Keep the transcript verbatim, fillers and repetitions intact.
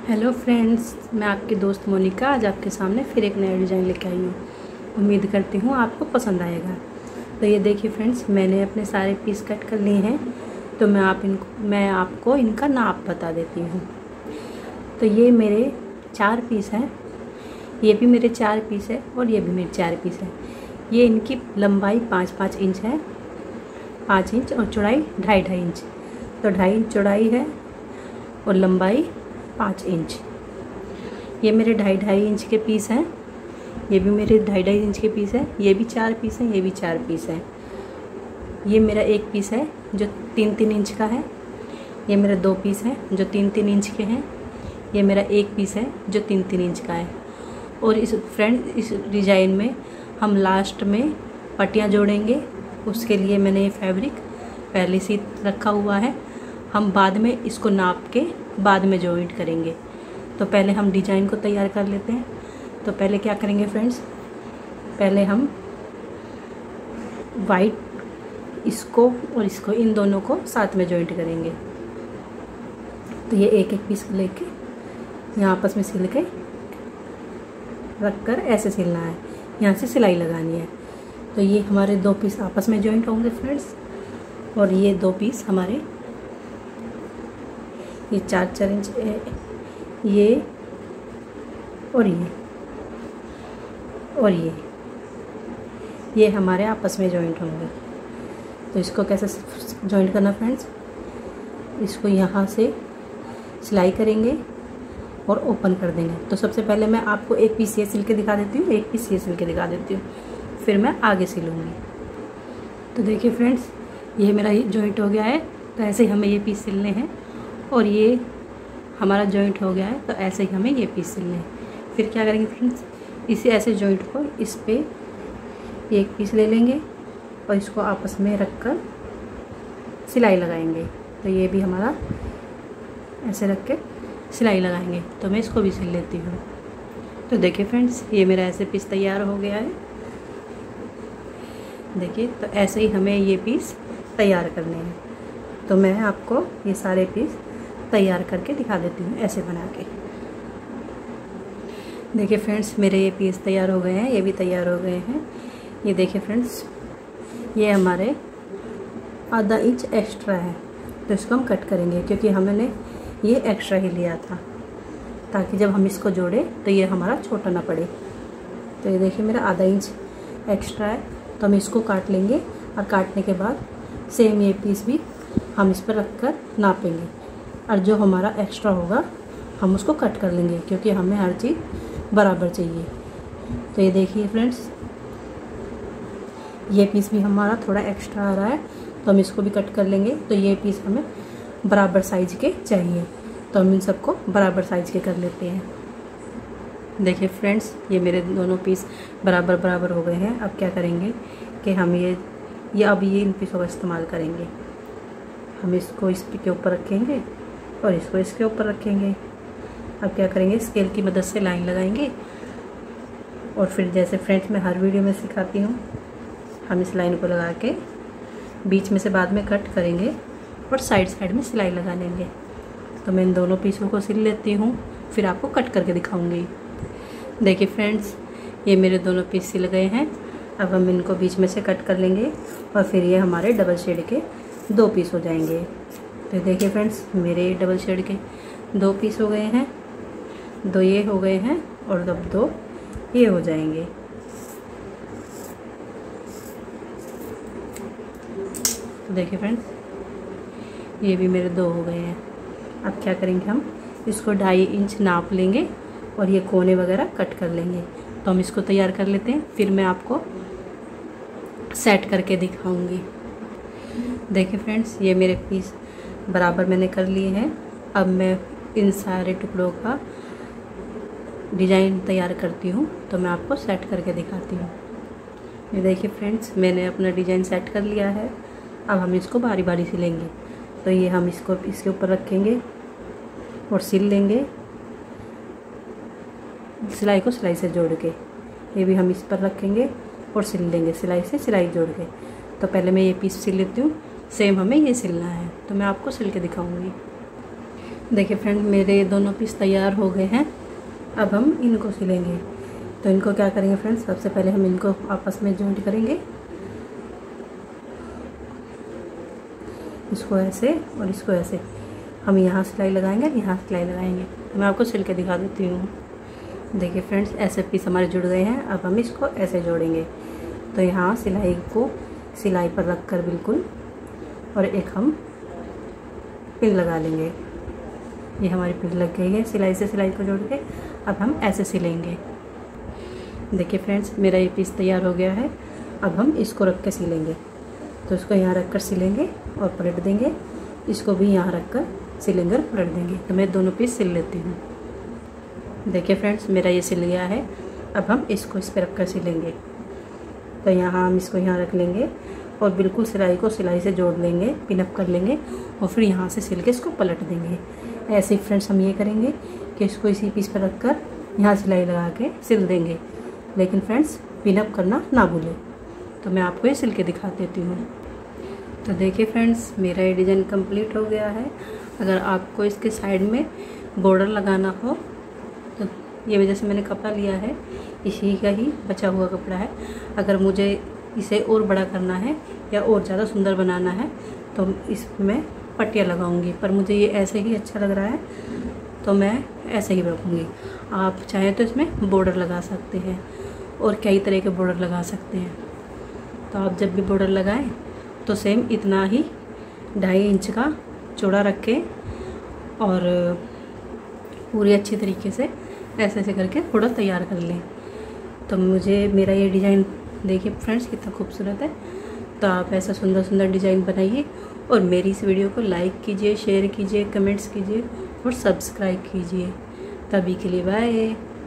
Hello friends, मैं आपकी दोस्त मोनिका आज आपके सामने फिर एक नया डिज़ाइन लेके आई हूँ। उम्मीद करती हूँ आपको पसंद आएगा। तो ये देखिए फ्रेंड्स, मैंने अपने सारे पीस कट कर लिए हैं। तो मैं आप इनको मैं आपको इनका नाप बता देती हूँ। तो ये मेरे चार पीस हैं, ये भी मेरे चार पीस है और ये भी मेरे चार पीस है। ये इनकी लंबाई पाँच पाँच इंच है, पाँच इंच और चौड़ाई ढाई ढाई इंच। तो ढाई इंच चौड़ाई है और लंबाई पाँच इंच। ये मेरे ढाई ढाई इंच के पीस हैं, ये भी मेरे ढाई ढाई इंच के पीस है। ये भी चार पीस हैं, ये भी चार पीस हैं। ये मेरा एक पीस है जो तीन तीन इंच का है। ये मेरे दो पीस हैं जो तीन तीन इंच के हैं। ये मेरा एक पीस है जो तीन तीन इंच का है। और इस फ्रेंड इस डिज़ाइन में हम लास्ट में पट्टियाँ जोड़ेंगे। उसके लिए मैंने ये फैब्रिक पहले से रखा हुआ है। हम बाद में इसको नाप के बाद में जॉइंट करेंगे। तो पहले हम डिज़ाइन को तैयार कर लेते हैं। तो पहले क्या करेंगे फ्रेंड्स, पहले हम वाइट इसको और इसको इन दोनों को साथ में जॉइंट करेंगे। तो ये एक एक पीस लेके यहाँ आपस में सिल के रख कर ऐसे सिलना है, यहाँ से सिलाई लगानी है। तो ये हमारे दो पीस आपस में जॉइंट होंगे फ्रेंड्स। और ये दो पीस हमारे ये चार चार इंच ये और ये और ये ये हमारे आपस में जॉइंट होंगे। तो इसको कैसे जॉइंट करना फ्रेंड्स, इसको यहाँ से सिलाई करेंगे और ओपन कर देंगे। तो सबसे पहले मैं आपको एक पीस ये सिल के दिखा देती हूँ, एक पीस ये सिल के दिखा देती हूँ, फिर मैं आगे सिलूँगी। तो देखिए फ्रेंड्स, ये मेरा जॉइंट हो गया है। तो ऐसे ही हमें ये पीस सिलने हैं और ये हमारा जॉइंट हो गया है। तो ऐसे ही हमें ये पीस सिलने हैं। फिर क्या करेंगे फ्रेंड्स, इसी ऐसे जॉइंट को इस पे एक पीस ले लेंगे और इसको आपस में रख कर सिलाई लगाएंगे। तो ये भी हमारा ऐसे रख के सिलाई लगाएंगे। तो मैं इसको भी सिल लेती हूँ। तो देखिए फ्रेंड्स, ये मेरा ऐसे पीस तैयार हो गया है। देखिए, तो ऐसे ही हमें ये पीस तैयार करने हैं। तो मैं आपको ये सारे पीस तैयार करके दिखा देती हूँ ऐसे बना के। देखिए फ्रेंड्स, मेरे ये पीस तैयार हो गए हैं, ये भी तैयार हो गए हैं। ये देखिए फ्रेंड्स, ये हमारे आधा इंच एक्स्ट्रा है। तो इसको हम कट करेंगे क्योंकि हमने ये एक्स्ट्रा ही लिया था, ताकि जब हम इसको जोड़ें तो ये हमारा छोटा ना पड़े। तो ये देखिए मेरा आधा इंच एक्स्ट्रा है। तो हम इसको काट लेंगे और काटने के बाद सेम ये पीस भी हम इस पर रख कर नापेंगे और जो हमारा एक्स्ट्रा होगा हम उसको कट कर लेंगे, क्योंकि हमें हर चीज़ बराबर चाहिए। तो ये देखिए फ्रेंड्स, ये पीस भी हमारा थोड़ा एक्स्ट्रा आ रहा है, तो हम इसको भी कट कर लेंगे। तो ये पीस हमें बराबर साइज के चाहिए, तो हम इन सबको बराबर साइज के कर लेते हैं। देखिए फ्रेंड्स, ये मेरे दोनों पीस बराबर बराबर हो गए हैं। अब क्या करेंगे कि हम ये ये अब ये इन पीसों का इस्तेमाल करेंगे। हम इसको इस के ऊपर रखेंगे और इसको इसके ऊपर रखेंगे। अब क्या करेंगे, स्केल की मदद से लाइन लगाएंगे और फिर जैसे फ्रेंड्स मैं हर वीडियो में सिखाती हूँ, हम इस लाइन को लगा के बीच में से बाद में कट करेंगे और साइड साइड में सिलाई लगा लेंगे। तो मैं इन दोनों पीसों को सिल लेती हूँ, फिर आपको कट करके दिखाऊंगी। देखिए फ्रेंड्स, ये मेरे दोनों पीस सिल गए हैं। अब हम इनको बीच में से कट कर लेंगे और फिर ये हमारे डबल शेड के दो पीस हो जाएंगे। तो देखिए फ्रेंड्स, मेरे डबल शेड के दो पीस हो गए हैं, दो ये हो गए हैं और अब दो ये हो जाएंगे। तो देखिए फ्रेंड्स, ये भी मेरे दो हो गए हैं। अब क्या करेंगे, हम इसको ढाई इंच नाप लेंगे और ये कोने वगैरह कट कर लेंगे। तो हम इसको तैयार कर लेते हैं, फिर मैं आपको सेट करके दिखाऊंगी। देखिए फ्रेंड्स, ये मेरे पीस बराबर मैंने कर लिए हैं। अब मैं इन सारे टुकड़ों का डिज़ाइन तैयार करती हूँ, तो मैं आपको सेट करके दिखाती हूँ। ये देखिए फ्रेंड्स, मैंने अपना डिज़ाइन सेट कर लिया है। अब हम इसको बारी बारी सिलेंगे। तो ये हम इसको इसके ऊपर रखेंगे और सिल लेंगे, सिलाई को सिलाई से जोड़ के। ये भी हम इस पर रखेंगे और सिल लेंगे सिलाई से सिलाई जोड़ के। तो पहले मैं ये पीस सिल लेती हूँ, सेम हमें ये सिलना है, तो मैं आपको सिल के दिखाऊंगी। देखिए फ्रेंड, मेरे दोनों पीस तैयार हो गए हैं। अब हम इनको सिलेंगे। तो इनको क्या करेंगे फ्रेंड्स, सबसे पहले हम इनको आपस में जॉइंट करेंगे, इसको ऐसे और इसको ऐसे। हम यहाँ सिलाई लगाएंगे, यहाँ सिलाई लगाएंगे। तो मैं आपको सिल के दिखा देती हूँ। देखिए फ्रेंड्स, ऐसे पीस हमारे जुड़ गए हैं। अब हम इसको ऐसे जोड़ेंगे। तो यहाँ सिलाई को सिलाई पर रख कर बिल्कुल, और एक हम पिन लगा लेंगे। ये हमारी पिन लग गई है सिलाई से सिलाई को जोड़ के। अब हम ऐसे सिलेंगे। देखिए फ्रेंड्स, मेरा ये पीस तैयार हो गया है। अब हम इसको रख के सिलेंगे। तो इसको यहाँ रख कर सिलेंगे और पलट देंगे। इसको भी यहाँ रख कर सिलेंगे और पलट देंगे। तो मैं दोनों पीस सिल लेती हूँ। देखिए फ्रेंड्स, मेरा ये सिल गया है। अब हम इसको इस पर रख कर सिलेंगे। तो यहाँ हम इसको यहाँ रख लेंगे और बिल्कुल सिलाई को सिलाई से जोड़ लेंगे, पिनअप कर लेंगे और फिर यहाँ से सिल के इसको पलट देंगे। ऐसे ही फ्रेंड्स हम ये करेंगे कि इसको इसी पीस पर रख कर यहाँ सिलाई लगा के सिल देंगे। लेकिन फ्रेंड्स, पिनअप करना ना भूलें। तो मैं आपको ये सिल के दिखा देती हूँ। तो देखिए फ्रेंड्स, मेरा ये डिज़ाइन कंप्लीट हो गया है। अगर आपको इसके साइड में बॉर्डर लगाना हो तो ये वजह से मैंने कपड़ा लिया है, इसी का ही बचा हुआ कपड़ा है। अगर मुझे इसे और बड़ा करना है या और ज़्यादा सुंदर बनाना है तो इसमें पट्टियाँ लगाऊंगी, पर मुझे ये ऐसे ही अच्छा लग रहा है तो मैं ऐसे ही रखूँगी। आप चाहें तो इसमें बॉर्डर लगा सकते हैं और कई तरह के बॉर्डर लगा सकते हैं। तो आप जब भी बॉर्डर लगाएं तो सेम इतना ही ढाई इंच का चौड़ा रखें और पूरी अच्छी तरीके से ऐसे ऐसे करके थोड़ा तैयार कर लें। तो मुझे मेरा ये डिज़ाइन देखिए फ्रेंड्स कितना खूबसूरत है। तो आप ऐसा सुंदर सुंदर डिज़ाइन बनाइए और मेरी इस वीडियो को लाइक कीजिए, शेयर कीजिए, कमेंट्स कीजिए और सब्सक्राइब कीजिए। तभी के लिए बाय।